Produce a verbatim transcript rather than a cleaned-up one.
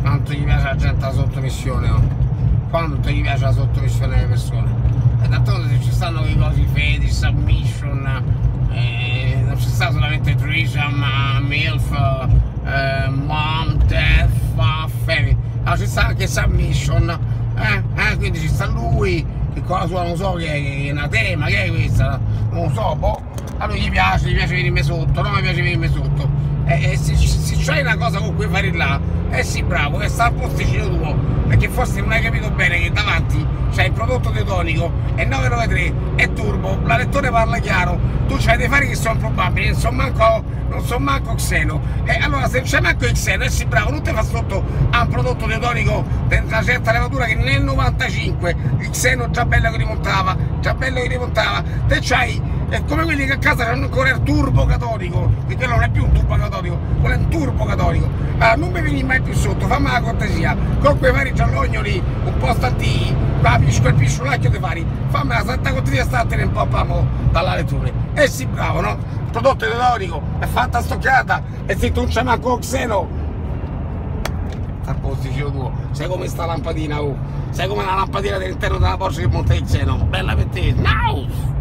quanto gli piace la gente la sottomissione, no? Quanto gli piace la sottomissione alle persone. E d'altronde se ci stanno quei cosi fetish, submission, eh, non ci sta solamente threesome, milf, eh, mom, death, uh, family, allora ci sta anche submission, eh? Eh? Quindi ci sta lui, che con la sua non so che è, che è una tema, che è questa, non lo so, boh, a lui gli piace, gli piace venirmi sotto, no mi piace venirmi sotto. E, e se, se c'hai una cosa con cui fare là, eh sì bravo, che sta al posticino tuo, perché forse non hai capito bene che davanti c'è il prodotto teutonico e nove nove tre è turbo, la lettore parla chiaro, tu c'hai dei fari che sono probabili, non sono manco, non sono manco xeno, e allora se c'è manco il xeno, eh sì bravo, non ti fa sotto a un prodotto teutonico di una certa levatura che nel novantacinque il xeno già bello che rimontava, già bello che rimontava, te c'hai è come quelli che a casa hanno ancora il turbo catodico, che quello non è più un turbo catodico, quello è un turbo catodico. Allora non mi vieni mai più sotto, fammi la cortesia, con quei vari giallognoli un po' stanti, quel pisciolacchio di fari, fammi la santa cortesia, statene un po' pamo dalla lettura. E sì bravo, no? Il prodotto teutonico è fatta stoccata e se tu non c'è manco xeno, a posticino tuo, sai come sta lampadina, oh? Sai come la lampadina dell'interno della Porsche che monta il xeno? Bella per te, no!